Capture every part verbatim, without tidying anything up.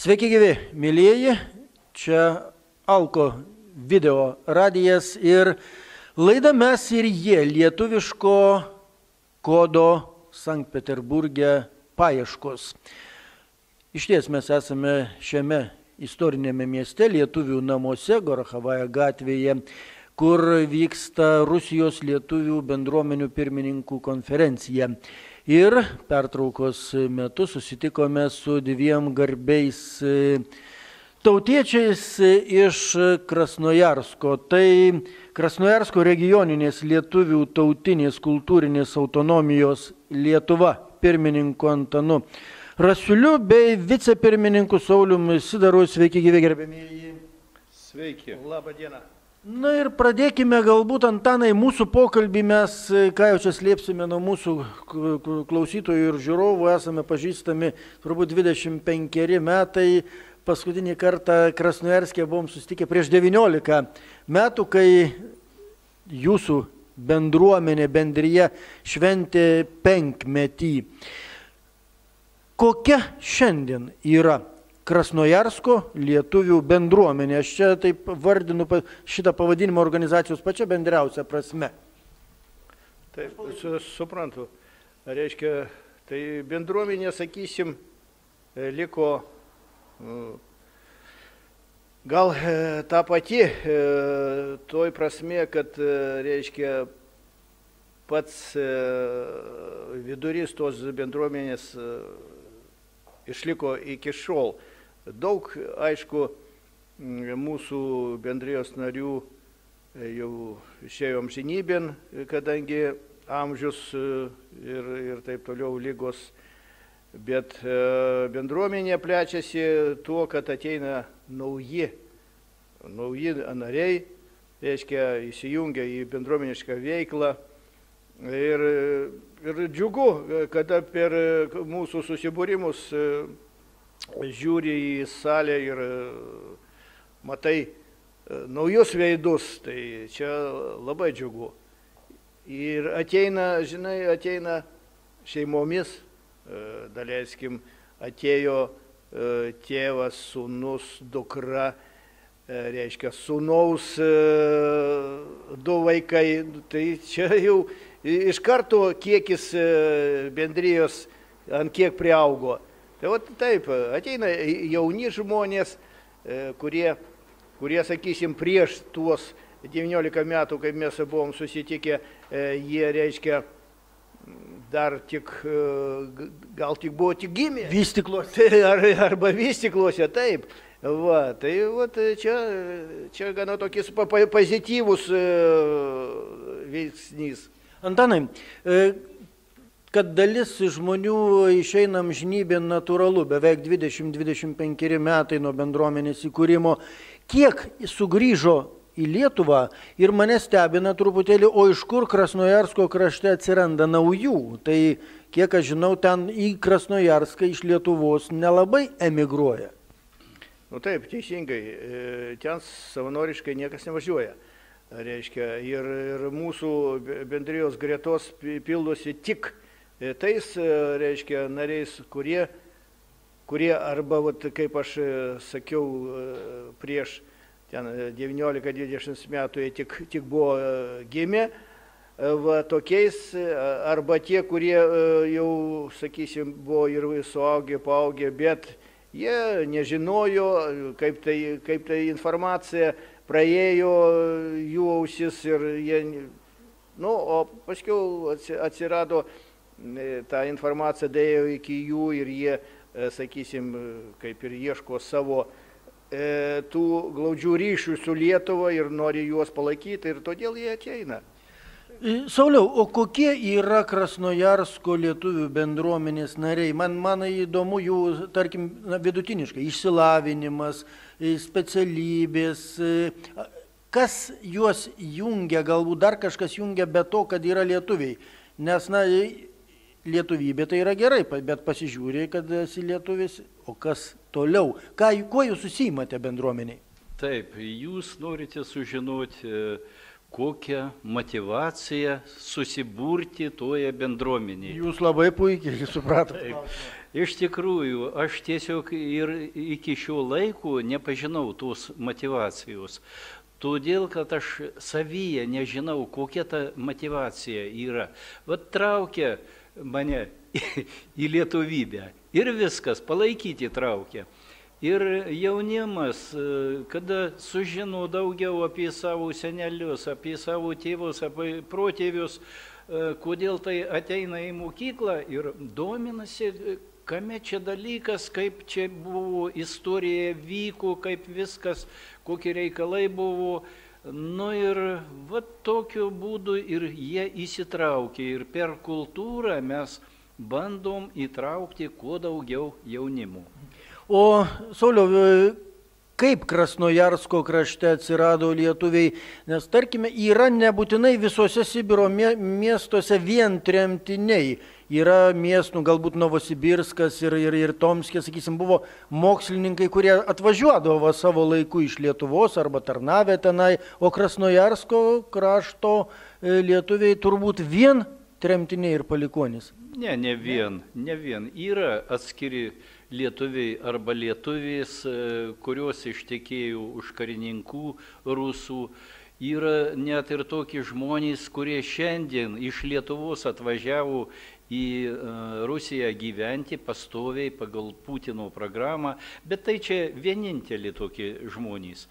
Sveiki gyvi, mėlyjeji, čia Alko video radijas ir laida Mes ir jie lietuviško kodo Sankt Peterburge paieškos. Išties mes esame šiame istorinėme mieste, lietuvių namuose, Gorachavaja gatvėje, kur vyksta Rusijos lietuvių bendruomenių pirmininkų konferencija. Ir pertraukos metu susitikome su dviem garbiais tautiečiais iš Krasnojarsko. Tai Krasnojarsko regioninės lietuvių tautinės kultūrinės autonomijos Lietuva pirmininku Antanu Rasiuliu bei vicepirmininku Sauliumi Sidaru. Sveiki gyvi, gerbėmieji. Sveiki. Labą dieną. Na ir pradėkime galbūt, Antanai, mūsų pokalbį. Mes, ką jau čia slėpsime nuo mūsų klausytojų ir žiūrovų, esame pažįstami turbūt dvidešimt penkeri metai. Paskutinį kartą Krasnojarske buvom susitikę prieš devyniolika metų, kai jūsų bendruomenė, bendrija šventė penkmetį. Kokia šiandien yra Krasnojarsko lietuvių bendruomenė? Aš čia taip vardinu šitą pavadinimą organizacijos pačia bendriausia prasme. Taip, suprantu. Reiškia, tai bendruomenė, sakysim, liko gal ta pati, toj prasme, kad, reiškia, pats vidurys tos bendruomenės išliko iki šiol. Daug, aišku, mūsų bendrijos narių jau išėjo amžinybėn, kadangi amžius ir, ir taip toliau lygos, bet bendruomenė plečiasi tuo, kad ateina nauji, nauji nariai, reiškia, įsijungia į bendruomenišką veiklą. Ir, ir džiugu, kada per mūsų susibūrimus žiūri į salę ir matai naujus veidus, tai čia labai džiugu. Ir ateina, žinai, ateina šeimomis, daleiskim, atėjo tėvas, sūnus, dukra, reiškia, sūnaus du vaikai, tai čia jau iš karto kiekis bendrijos ant kiek priaugo. Tai vat taip, ateina jauni žmonės, kurie, kurie, sakysim, prieš tuos devyniolika metų, kai mes buvom susitikę, jie, reiškia, dar tik, gal tik buvo tik gimę. Vystykluose. Ar, arba vystykluose, taip. Va, tai vat, čia, čia gana tokis pozityvus veiksnys. Antanai, kad dalis žmonių išeina amžinybėn natūralu, beveik dvidešimt dvidešimt penkeri metai nuo bendruomenės įkūrimo, kiek sugrįžo į Lietuvą ir mane stebina truputėlį, o iš kur Krasnojarsko krašte atsiranda naujų? Tai kiek aš žinau, ten į Krasnojarską iš Lietuvos nelabai emigruoja. Nu taip, teisingai, ten savanoriškai niekas nevažiuoja. Reiškia, ir, ir mūsų bendrijos gretos pildosi tik tais, reiškia, nariais, kurie, kurie arba, vat, kaip aš sakiau, prieš ten devyniolika dvidešimt metų jie tik, tik buvo gimę, va, tokiais, arba tie, kurie jau, sakysim, buvo ir suaugę, paaugę, bet jie nežinojo, kaip tai, kaip tai informacija praėjo jų ausis ir jie, nu, o paskiau atsirado ta informacija, dėjo iki jų ir jie, sakysim, kaip ir ieško savo e, tų glaudžių ryšių su Lietuva ir nori juos palaikyti ir todėl jie ateina. Sauliau, o kokie yra Krasnojarsko lietuvių bendruomenės nariai? Man, man įdomu jų, tarkim, vidutiniškai, išsilavinimas, specialybės, kas juos jungia, galbūt dar kažkas jungia be to, kad yra lietuviai. Nes, na, lietuvybė tai yra gerai, bet pasižiūrė, kad esi lietuvis, o kas toliau? Ką, kuo jūs susiimate bendruomeniai? Taip, jūs norite sužinoti, kokia motyvacija susiburti toje bendruomenėje. Jūs labai puikiai supratote. Iš tikrųjų, aš tiesiog ir iki šio laiko nepažinau tos motyvacijos. Todėl, kad aš savyje nežinau, kokia ta motyvacija yra. Vat traukia mane į lietuvybę ir viskas, palaikyti traukia. Ir jaunimas, kada sužino daugiau apie savo senelius, apie savo tėvus, apie protėvius, kodėl tai ateina į mokyklą ir dominasi, kame čia dalykas, kaip čia buvo istorija vyko, kaip viskas, kokie reikalai buvo. Nu ir va tokiu būdu ir jie įsitraukė. Ir per kultūrą mes bandom įtraukti kuo daugiau jaunimų. O Sauliau, kaip Krasnojarsko krašte atsirado lietuviai? Nes tarkime, yra nebūtinai visose Sibiro miestuose vien tremtiniai. Yra miestų, galbūt Novosibirskas ir, ir, ir Tomskė, sakysim, buvo mokslininkai, kurie atvažiuodavo savo laiku iš Lietuvos arba tarnavę tenai, o Krasnojarsko krašto lietuviai turbūt vien tremtiniai ir palikuonys. Ne, ne vien, ne vien. Yra atskiri lietuviai arba lietuvės, kurios ištekėjo už karininkų rusų. Yra net ir tokie žmonės, kurie šiandien iš Lietuvos atvažiavo į Rusiją gyventi pastoviai pagal Putino programą, bet tai čia vieninteliai tokie žmonės.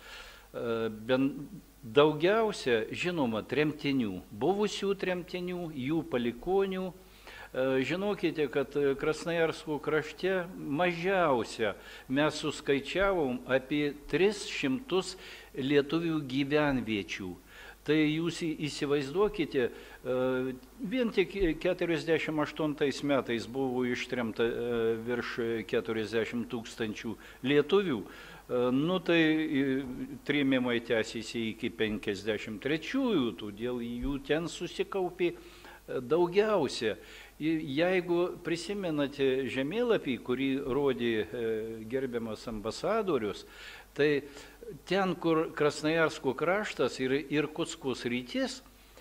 Daugiausia, žinoma, tremtinių, buvusių tremtinių, jų palikonių. Žinokite, kad Krasnojarsko krašte mažiausia mes suskaičiavom apie tris šimtus lietuvių gyvenviečių. Tai jūs įsivaizduokite, vien tik keturiasdešimt aštuntais metais buvo ištremta virš keturiasdešimt tūkstančių lietuvių. Nu tai trėmimai tęsiasi iki penkiasdešimt trečiųjų, todėl jų ten susikaupė daugiausia. Jeigu prisimenate žemėlapį, kurį rodė gerbiamas ambasadorius, tai ten, kur Krasnojarsko kraštas ir Irkutsko sritis,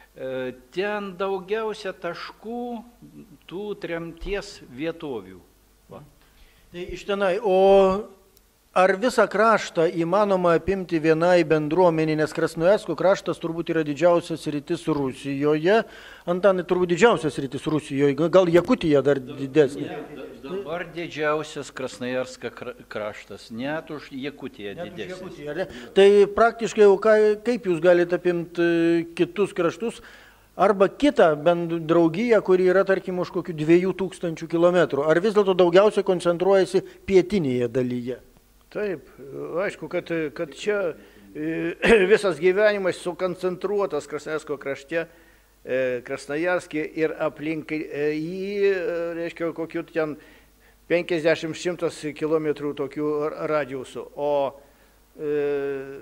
ten daugiausia taškų tų tremties vietovių. Va. Tai iš tenai, o ar visą kraštą įmanoma apimti vienai bendruomenį, nes Krasnojarsko kraštas turbūt yra didžiausias sritis Rusijoje, Antanai turbūt didžiausias sritis Rusijoje, gal Jakutija dar didesnė? Ne, dabar didžiausias Krasnojarsko kraštas, net už Jakutiją didesnis. Jakutiją, tai praktiškai, kaip jūs galite apimti kitus kraštus, arba kitą draugiją, kuri yra, tarkim, už kokių dviejų tūkstančių kilometrų, ar vis dėlto daugiausiai koncentruojasi pietinėje dalyje? Taip, aišku, kad, kad čia visas gyvenimas sukoncentruotas Krasnojarsko krašte, Krasnojarske ir aplinkai jį, reiškia, kokių ten penkiasdešimt šimtas kilometrų tokių radiusų. O e,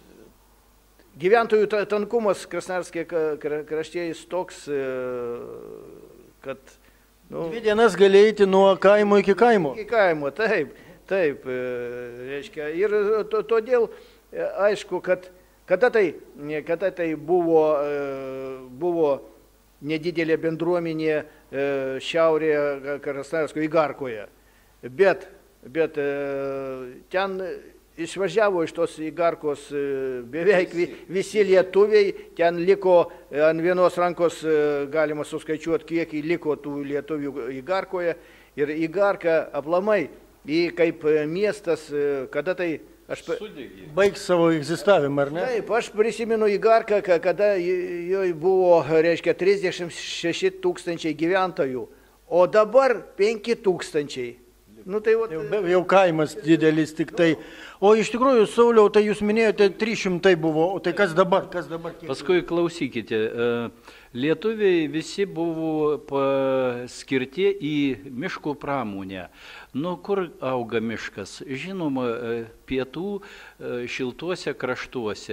gyventojų tankumas Krasnojarske krašte jis toks, e, kad... Nu, dvi dienas gali eiti nuo kaimo iki kaimo. Iki kaimo, taip. Taip, reiškia, ir to, todėl aišku, kad kada tai, kada tai buvo, buvo nedidelė bendruomenė šiaurėje Krasnojarsko Igarkoje, bet, bet ten išvažiavo iš tos Igarkos beveik visi lietuviai, ten liko ant vienos rankos, galima suskaičiuoti, kiek liko tų lietuvių Igarkoje, ir Igarka aplamai, į kaip miestas, kada tai... Aš baigs savo egzistavimą, ar ne? Taip, aš prisimenu Igarką, kada joje buvo, reiškia, trisdešimt šeši tūkstančiai gyventojų, o dabar penki tūkstančiai. Nu, tai vat... jau, jau kaimas didelis tik tai. O iš tikrųjų, Sauliau, tai jūs minėjote, trys šimtai buvo, o tai kas dabar? Kas dabar kiek? Paskui klausykite, lietuviai visi buvo paskirti į miško pramonę. Nu, kur auga miškas? Žinoma, pietų šiltuose kraštuose.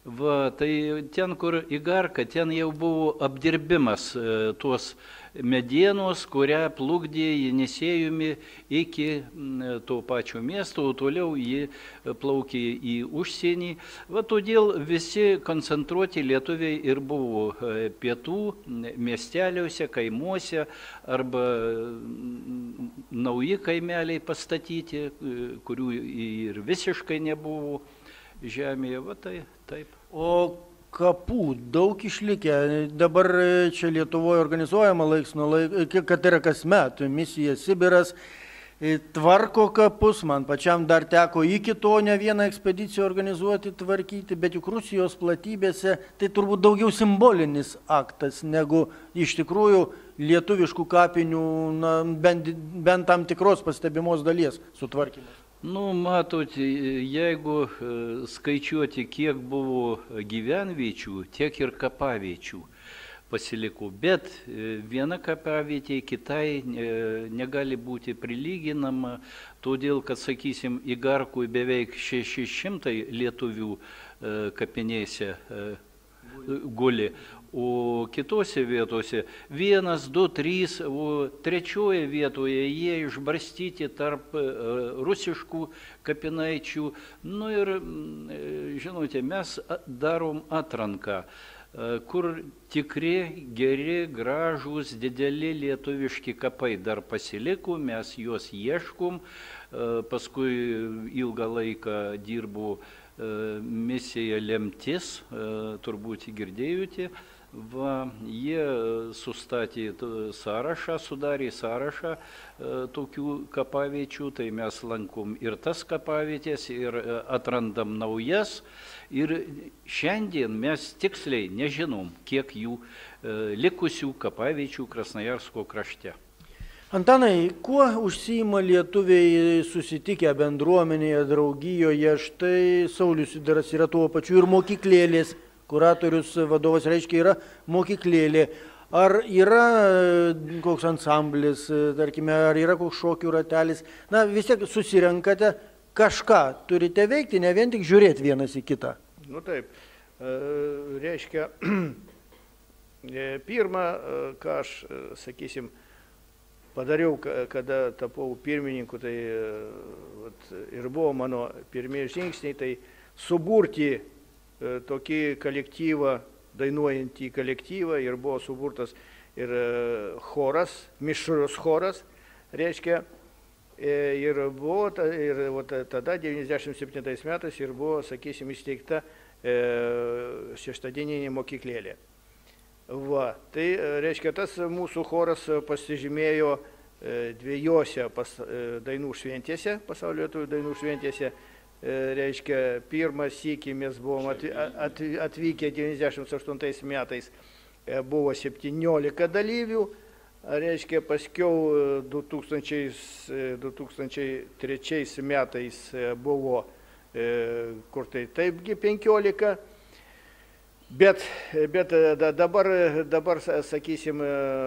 Va, tai ten, kur Igarka, ten jau buvo apdirbimas e, tos medienos, kurią plukdė Jenisėjumi iki m, to pačio miesto, o toliau ji plaukė į užsienį. Va, todėl visi koncentruoti lietuviai ir buvo e, pietų miesteliuose, kaimuose arba m, nauji kaimeliai pastatyti, e, kurių ir visiškai nebuvo žemėje. Va, tai taip. O kapų daug išlikę. Dabar čia Lietuvoje organizuojama laiks nuo laiko, kad yra kasmet misija Sibiras, tvarko kapus. Man pačiam dar teko iki to ne vieną ekspediciją organizuoti, tvarkyti, bet juk Rusijos platybėse tai turbūt daugiau simbolinis aktas negu iš tikrųjų lietuviškų kapinių, na, bent, bent tam tikros pastebimos dalies sutvarkymas. Nu, matot, jeigu skaičiuoti, kiek buvo gyvenviečių, tiek ir kapaviečių pasiliko. Bet viena kapavietė kitai negali būti prilyginama, todėl, kad, sakysim, Igarkui beveik šeši šimtai lietuvių kapinėse guli, o kitose vietose vienas, du, trys, o trečioje vietoje jie išbarstyti tarp rusiškų kapinaičių. Nu ir, žinote, mes darom atranką, kur tikri, geri, gražūs, dideli lietuviški kapai dar pasiliko, mes juos ieškom. Paskui ilgą laiką dirbu misija Lemtis, turbūt girdėjote. Va, jie sustatė sąrašą, sudarė sąrašą e, tokių kapaviečių, tai mes lankom ir tas kapavietės, ir atrandam naujas. Ir šiandien mes tiksliai nežinom, kiek jų e, likusių kapaviečių Krasnojarsko krašte. Antanai, kuo užsiima lietuviai susitikę bendruomenėje, draugijoje? Štai Saulius Sidaras yra tuo pačiu ir mokyklėlės kuratorius, vadovas, reiškia, yra mokyklėlė. Ar yra koks ansamblis, tarkime, ar yra koks šokių ratelis? Na, vis tiek susirenkate, kažką turite veikti, ne vien tik žiūrėti vienas į kitą. Nu taip, reiškia, pirmą, ką aš, sakysim, padariau, kada tapau pirmininku, tai vat, ir buvo mano pirmieji žingsniai, tai suburti tokį kolektyvą, dainuojantį kolektyvą, ir buvo suburtas ir choras, mišrus choras, reiškia, ir buvo, ir tada devyniasdešimt septintais metais ir buvo, sakysim, įsteigta šeštadieninė mokyklėlė. Va, tai reiškia, tas mūsų choras pasižymėjo dviejose pas, dainų šventėse, pasaulio lietuvių dainų šventėse. Reiškia, pirmą sykį mes buvom atvykę devyniasdešimt aštuntais metais, buvo septyniolika dalyvių, reiškia, paskiau du tūkstančiai trečiais metais buvo, kur tai taipgi penkiolika, bet, bet dabar, dabar, sakysim,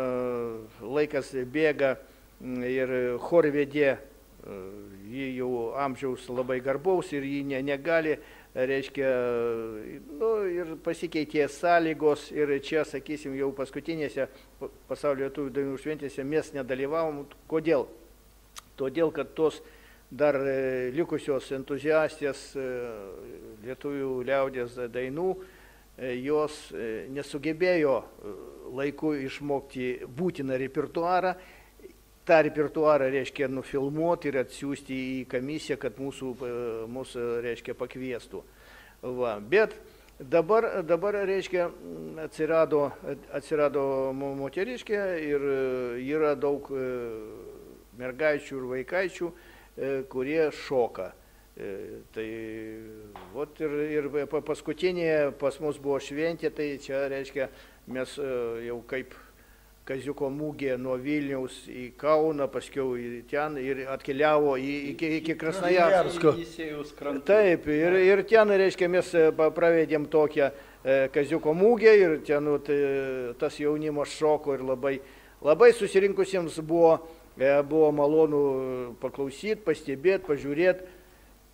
laikas bėga ir chorvedė, jį jau amžiaus labai garbaus ir jį ne, negali, reiškia, nu, ir pasikeitė sąlygos ir čia, sakysim, jau paskutinėse pasaulio lietuvių dainų šventėse mes nedalyvavom. Kodėl? Todėl, kad tos dar likusios entuziastės lietuvių liaudies dainų, jos nesugebėjo laiku išmokti būtiną repertuarą. tą repertuarą, reiškia, nufilmuoti ir atsiųsti į komisiją, kad mūsų, mūsų reiškia, pakviestų. Va. Bet dabar, dabar, reiškia, atsirado, atsirado moteriškė ir yra daug mergaičių ir vaikaičių, kurie šoka. Tai vat, ir, ir paskutinė pas mus buvo šventė, tai čia, reiškia, mes jau kaip Kaziuko mūgė nuo Vilniaus į Kauną, paskiau į ten ir atkeliavo iki, iki Krasnojarsko. Taip, ir, ir ten, reiškia, mes pravedėm tokią Kaziuko mūgę ir ten tai, tas jaunimas šoko ir labai, labai susirinkusiems buvo, buvo malonu paklausyti, pastebėti, pažiūrėti.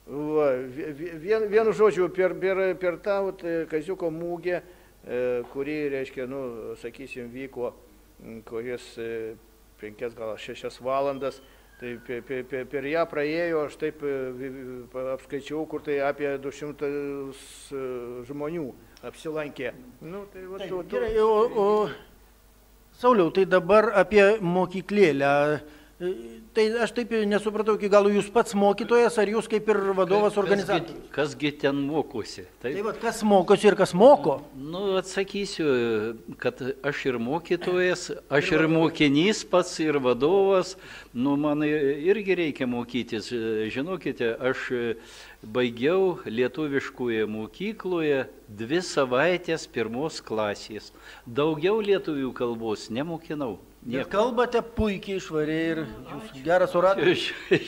Va, vien, vienu žodžiu, per, per, per tą vat, kaziuko mūgę, kuri, reiškia, nu, sakysim, vyko, kuris penkias gal šešias valandas, tai per, per, per ją praėjo, aš taip apskaičiau, kur tai apie du šimtus žmonių apsilankė. Nu, tai, va, tai, tu, tu... gerai, o, o Sauliau, tai dabar apie mokyklėlę. Tai aš taip nesupratau, iki galo jūs pats mokytojas, ar jūs kaip ir vadovas organizatorius? Kasgi ten mokosi? Tai va, kas mokosi ir kas moko? Nu, atsakysiu, kad aš ir mokytojas, aš ir mokinys pats, ir vadovas. Nu, man irgi reikia mokytis. Žinokite, aš baigiau lietuviškoje mokykloje dvi savaitės pirmos klasės. Daugiau lietuvių kalbos nemokinau. Bet kalbate puikiai švariai ir jūs geras oratorius.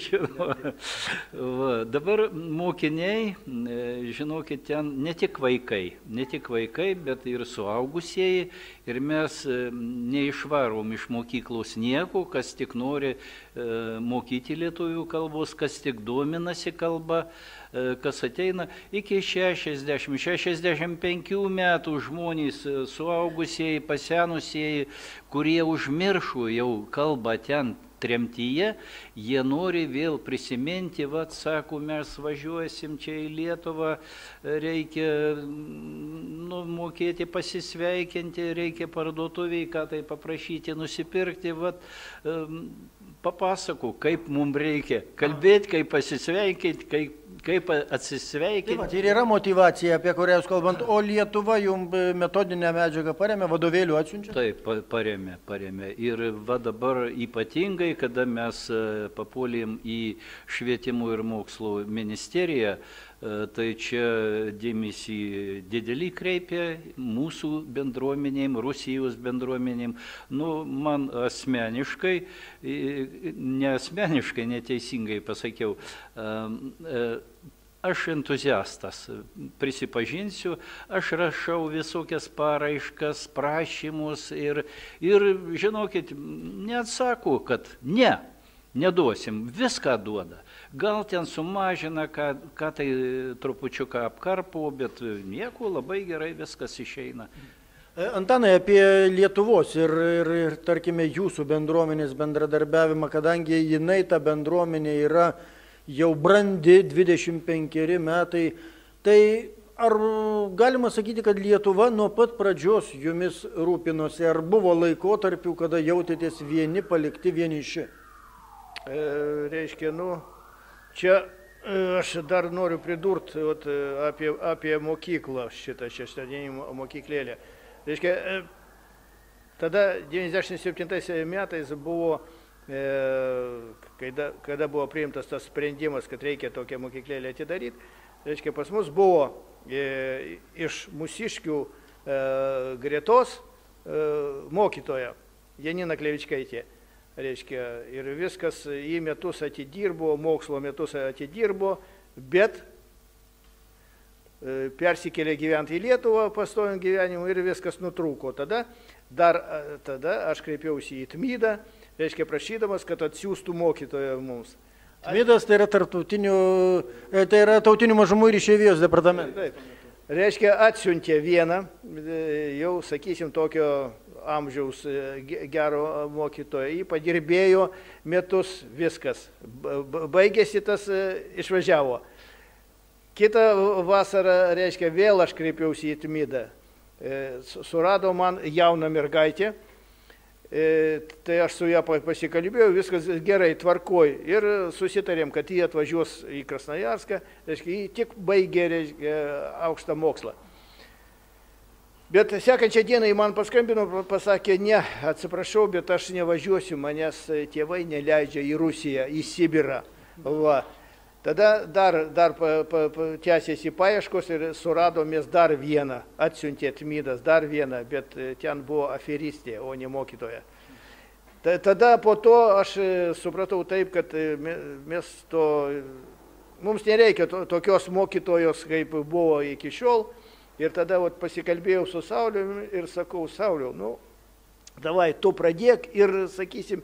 Dabar mokiniai, žinokit, ten ne tik vaikai, ne tik vaikai, bet ir suaugusieji. Ir mes neišvarom iš mokyklos nieko, kas tik nori mokyti lietuvių kalbos, kas tik dominasi kalba, kas ateina iki šešiasdešimt šešiasdešimt penkių metų žmonės, suaugusieji, pasenusieji, kurie užmiršo jau kalbą ten tremtyje, jie nori vėl prisiminti, vat, sako, mes važiuosim čia į Lietuvą, reikia nu, mokėti pasisveikinti, reikia parduotuviai, ką tai paprašyti, nusipirkti, vat, papasakau, kaip mums reikia kalbėti, kaip pasisveikinti, kaip, kaip atsisveikinti. Tai ir yra motyvacija, apie kurią jūs kalbant, o Lietuva jums metodinę medžiagą paremė, vadovėlių atsiunčia? Taip, paremė, paremė. Ir va dabar ypatingai, kada mes papuolėm į švietimo ir mokslo ministeriją, tai čia dėmesį didelį kreipia mūsų bendruomenėm, Rusijos bendruomenėm. Nu, man asmeniškai, ne asmeniškai, neteisingai pasakiau, aš entuziastas, prisipažinsiu, aš rašau visokias paraiškas, prašymus ir, ir žinokit, neatsako, kad ne, neduosim, viską duoda. Gal ten sumažina, ką, ką tai trupučiuką apkarpo, bet nieko, labai gerai viskas išeina. Antanai, apie Lietuvos ir, ir, ir tarkime, jūsų bendruomenės bendradarbiavimą, kadangi jinai, ta bendruomenė yra jau brandi, dvidešimt penkeri metai, tai ar galima sakyti, kad Lietuva nuo pat pradžios jumis rūpinosi, ar buvo laikotarpių, kada jautėtės vieni, palikti vieniši? E, reiškia, nu, čia aš dar noriu pridurti vat, apie, apie mokyklą, šitą šeštadieninį mokyklėlę. Reiškia, tada devyniasdešimt septintais metais buvo, e, kada, kada buvo priimtas tas sprendimas, kad reikia tokią mokyklėlę atidaryti, reiškia, pas mus buvo e, iš Mūsiškių e, gretos e, mokytoja Janina Klevičkaitė. Reiškia, ir viskas į metus atidirbo, mokslo metus atidirbo, bet persikėlė gyventi į Lietuvą pastojant gyvenimu ir viskas nutrūko. Tada, dar, tada aš kreipiausi į Tmidą, reiškia, prašydamas, kad atsiųstų mokytoją mums. Tmidas tai yra, tai yra tautinių mažumų ir išeivijos departamentas. Taip. Reiškia, atsiuntė vieną, jau, sakysim, tokio amžiaus gero mokytojo, jį padirbėjo metus, viskas, baigėsi tas, išvažiavo. Kitą vasarą, reiškia, vėl aš kreipiausi į Tmidą, surado man jauną mergaitę, tai aš su ją pasikalbėjau, viskas gerai, tvarkoj ir susitarėm, kad jie atvažiuos į Krasnojarską, reiškia, jį tik baigė, reiškia, aukštą mokslą. Bet sekančią dieną jį man paskambino, pasakė, ne, atsiprašau, bet aš nevažiuosiu, manęs tėvai neleidžia į Rusiją, į Sibirą. Va. Tada dar, dar pa, pa, pa, tęsėsi paieškos ir suradomės dar vieną, atsiuntė Tmidas dar vieną, bet ten buvo aferistė, o ne mokytoja. Tada po to aš supratau taip, kad mes to, mums nereikia to, tokios mokytojos, kaip buvo iki šiol. Ir tada vat, pasikalbėjau su Sauliumi ir sakau, Sauliau, nu, davai, tu pradėk ir, sakysim,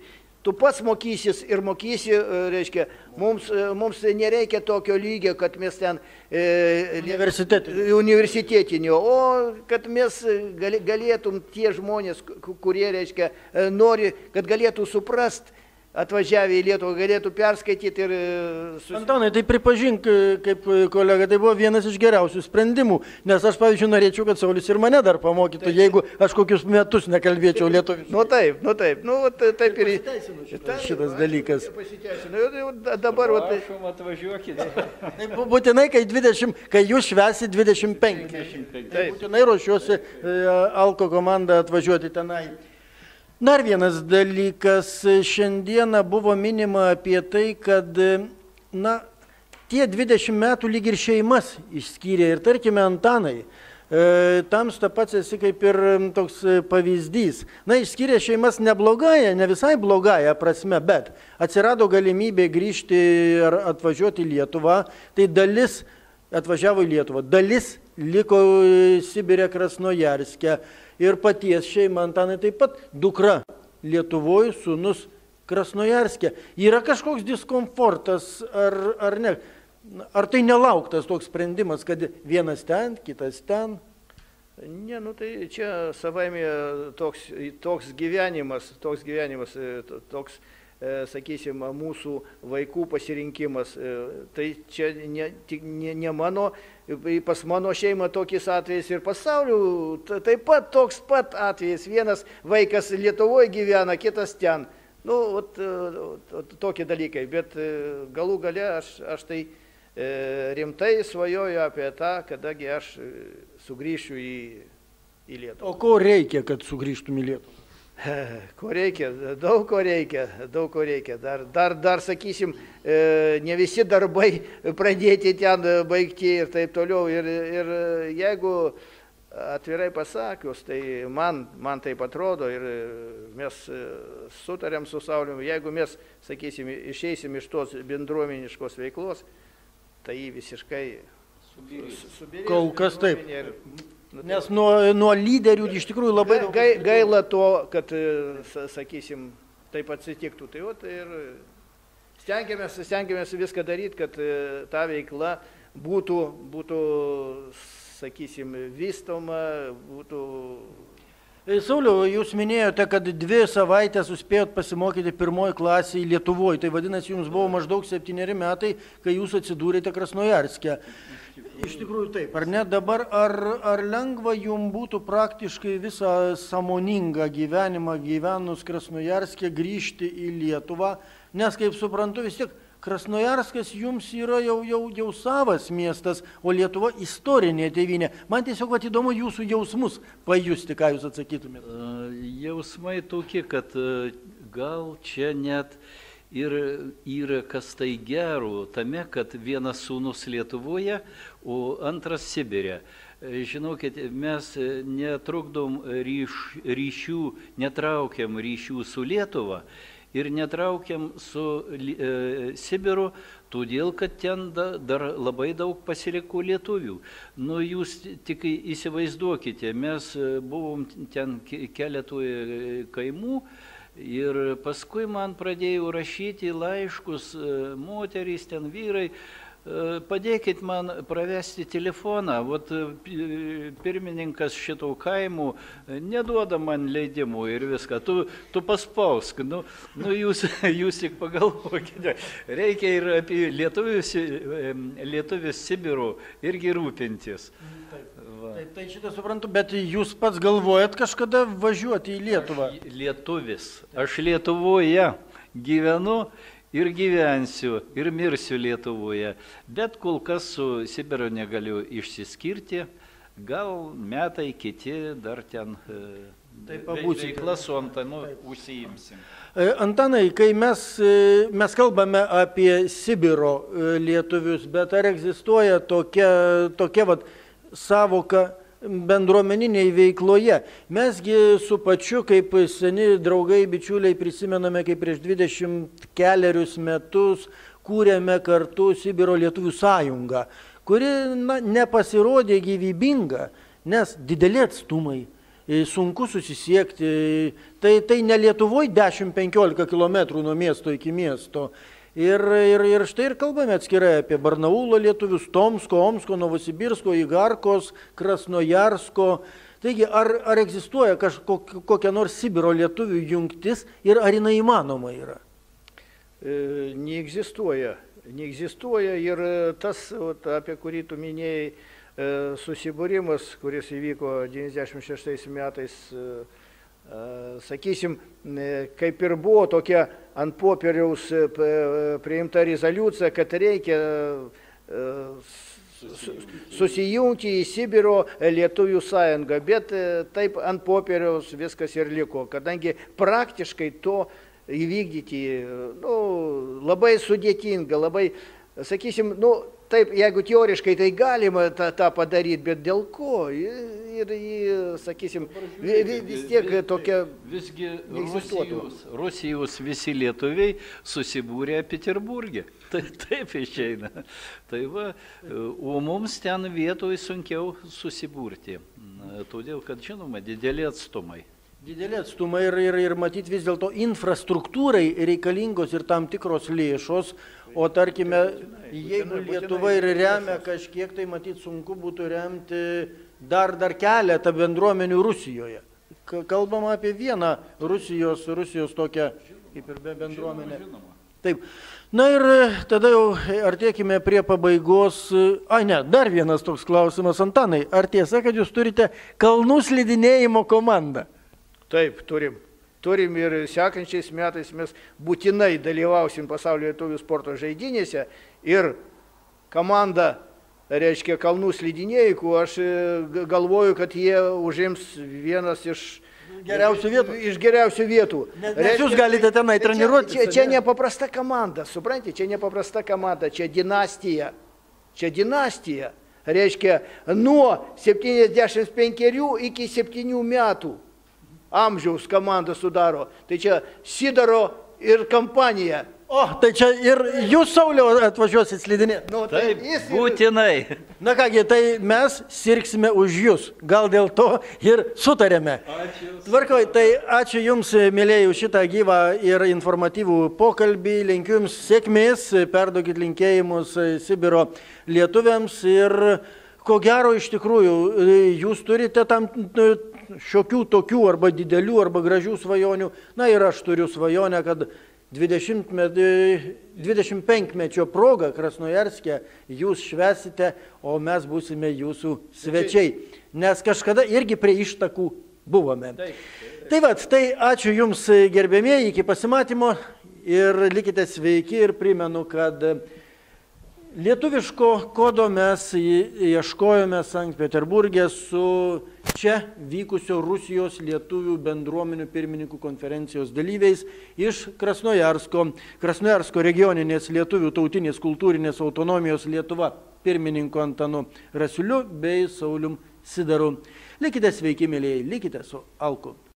tu pats mokysis ir mokysi, reiškia, mums, mums nereikia tokio lygio, kad mes ten e, universitetinio, o kad mes galėtum tie žmonės, kurie, reiškia, nori, kad galėtų suprast, atvažiavę į Lietuvą, galėtų perskaityti ir... Susi... Antanai, tai pripažink, kaip kolega, tai buvo vienas iš geriausių sprendimų, nes aš, pavyzdžiui, norėčiau, kad Saulius ir mane dar pamokytų, taip, jeigu aš kokius metus nekalbėčiau lietuviškai. Nu taip, nu taip, nu taip ir... Šitas, šitas dalykas. Pasiteisinu, dabar... Prašom, atvažiuokite. Tai būtinai, kai, dvidešimt, kai jūs švesi dvidešimt penki. Tai būtinai ruošiuosi Alko komandą atvažiuoti tenai. Dar vienas dalykas, šiandieną buvo minima apie tai, kad na, tie dvidešimt metų lyg ir šeimas išskyrė ir tarkime Antanai, e, tamsta pats esi kaip ir toks pavyzdys. Na, išskyrė šeimas neblogąją, ne visai blogąją prasme, bet atsirado galimybė grįžti ar atvažiuoti į Lietuvą, tai dalis atvažiavo į Lietuvą, dalis liko Sibire Krasnojarske. Ir paties šeima Antanai taip pat dukra Lietuvoje, sūnus Krasnojarske. Yra kažkoks diskomfortas ar, ar ne? Ar tai nelauktas toks sprendimas, kad vienas ten, kitas ten? Ne, nu tai čia savaime toks, toks gyvenimas, toks gyvenimas, toks, sakysim, mūsų vaikų pasirinkimas. Tai čia ne, ne, ne mano, pas mano šeimą tokis atvejis ir pasauliu taip pat toks pat atvejis. Vienas vaikas Lietuvoje gyvena, kitas ten. Nu, ot, ot, tokie dalykai, bet galų gale aš, aš tai e, rimtai svajoju apie tą, kadangi aš sugrįšiu į, į Lietuvą. O ko reikia, kad sugrįžtum į Lietuvą? Ko reikia, daug ko reikia, daug ko reikia. Dar, dar, dar sakysim, ne visi darbai pradėti ten baigti ir taip toliau. Ir, ir jeigu atvirai pasakius, tai man, man taip atrodo ir mes sutarėm su Sauliumi, jeigu mes, sakysim, išeisim iš tos bendruomeniškos veiklos, tai visiškai subirės. Kol kas taip. Ir, nes nuo, nuo lyderių iš tikrųjų labai daug... Gai, gaila to, kad, sakysim, taip atsitiktų. Tai vat, ir stengiamės, stengiamės viską daryti, kad ta veikla būtų, būtų, sakysim, vystoma, būtų... Sauliau, jūs minėjote, kad dvi savaitės suspėjot pasimokyti pirmoji klasėje Lietuvoje. Tai vadinasi, jums buvo maždaug septyneri metai, kai jūs atsidūrėte Krasnojarske. Iš tikrųjų taip, ar ne? Dabar ar, ar lengva jums būtų praktiškai visą sąmoningą gyvenimą gyvenus Krasnojarske grįžti į Lietuvą? Nes, kaip suprantu, vis tiek Krasnojarskas jums yra jau, jau, jau savas miestas, o Lietuva istorinė tėvynė. Man tiesiog vat, įdomu jūsų jausmus pajusti, ką jūs atsakytumėte. Jausmai tokie, kad gal čia net ir yra kas tai gero tame, kad vienas sūnus Lietuvoje, o antras Sibire. Žinokit, mes netrukdom ryš, ryšių, netraukiam ryšių su Lietuva ir netraukiam su e, Sibiru, todėl, kad ten da, dar labai daug pasiliko lietuvių. Nu, jūs tik įsivaizduokite, mes buvom ten keletoje kaimų, ir paskui man pradėjo rašyti laiškus moterys, ten vyrai, padėkit man pravesti telefoną, vat pirmininkas šito kaimų neduoda man leidimų ir viską, tu, tu paspausk, nu, nu jūs, jūs tik pagalvokite, reikia ir apie lietuvius, lietuvius Sibiro irgi rūpintis. Taip, tai šitą suprantu, bet jūs pats galvojat kažkada važiuoti į Lietuvą? Aš lietuvis, aš Lietuvoje gyvenu ir gyvensiu, ir mirsiu Lietuvoje, bet kol kas su Sibiru negaliu išsiskirti, gal metai kiti dar ten veikla su Antanu užsiimsim. Antanai, kai mes, mes kalbame apie Sibiro lietuvius, bet ar egzistuoja tokia, tokia vat, savoka bendruomeniniai veikloje. Mesgi su pačiu, kaip seni draugai, bičiuliai, prisimename, kaip prieš dvidešimt kelerius metus kūrėme kartu Sibiro lietuvių sąjungą, kuri na, nepasirodė gyvybinga, nes dideli atstumai, sunku susisiekti. Tai, tai ne Lietuvoje dešimt penkiolika kilometrų nuo miesto iki miesto. Ir, ir, ir štai ir kalbame atskirai apie Barnaulo lietuvius, Tomsko, Omsko, Novosibirsko, Igarkos, Krasnojarsko. Taigi, ar, ar egzistuoja kažkokia nors Sibiro lietuvių jungtis ir ar jinai įmanoma yra? E, neegzistuoja. Neegzistuoja ir tas, apie kurį tu minėjai, susibūrimas, kuris įvyko devyniasdešimt šeštais metais, sakysim, kaip ir buvo tokia ant popieriaus priimta rezoliucija, kad reikia susijungti į Sibiro lietuvių sąjungą, bet taip ant popieriaus viskas ir liko, kadangi praktiškai to įvykdyti nu, labai sudėtinga, labai, sakysim, nu, taip, jeigu teoriškai tai galima tą, tą padaryti, bet dėl ko? Ir, ir sakysim, vis tiek tokia... Visgi Rusijos, Rusijos visi lietuviai susibūrė Peterburgė. Tai taip išeina. Tai va, o mums ten vietoj sunkiau susibūrti. Todėl, kad žinoma, dideli atstumai. Dideli atstumai ir, ir, ir matyti vis dėlto infrastruktūrai reikalingos ir tam tikros lėšos, o tarkime, jeigu Lietuva ir remia kažkiek, tai matyti sunku būtų remti dar, dar keletą bendruomenių Rusijoje. Kalbama apie vieną Rusijos, Rusijos tokią kaip ir bendruomenę. Taip. Na ir tada jau artėkime prie pabaigos. Ai ne, dar vienas toks klausimas, Antanai. Ar tiesa, kad jūs turite kalnų slidinėjimo komandą? Taip, turim. Turim ir sekančiais metais mes būtinai dalyvausim pasaulio lietuvių sporto žaidynėse ir komanda, reiškia, kalnų slidinėjikų, aš galvoju, kad jie užims vienas iš geriausių vietų. Iš geriausių vietų. Nes, nes jūs galite tenai treniruotis. Čia, čia, čia nepaprasta komanda, suprantate, čia nepaprasta komanda, čia dinastija. Čia dinastija. Reiškia, nuo septyniasdešimt penkerių iki septynių metų. Amžiaus komanda sudaro. Tai čia Sidaro ir kompanija. O, tai čia ir jūs, Sauliau, atvažiuosit slidinėti. Nu, taip, jis būtinai. Na kągi, tai mes sirgsime už jūs. Gal dėl to ir sutarėme. Ačiū. Tvarkoj, tai ačiū Jums, mėlėjų, šitą gyvą ir informatyvų pokalbį. Linkiu Jums sėkmės, perduokit linkėjimus Sibiro lietuviams ir ko gero iš tikrųjų jūs turite tam šiokių tokių arba didelių arba gražių svajonių. Na ir aš turiu svajonę, kad dvidešimt penkmečio proga Krasnojarske jūs švesite, o mes būsime jūsų svečiai. Nes kažkada irgi prie ištakų buvome. Taip, taip. Tai vat, tai ačiū Jums, gerbėmieji, iki pasimatymo ir likite sveiki ir primenu, kad lietuviško kodo mes ieškojome Sankt Peterburge su čia vykusio Rusijos lietuvių bendruomenių pirmininkų konferencijos dalyviais iš Krasnojarsko, Krasnojarsko regioninės lietuvių tautinės kultūrinės autonomijos Lietuva pirmininku Antanu Rasiuliu bei Saulium Sidaru. Likite sveiki, mėlėjai, likite su Alku.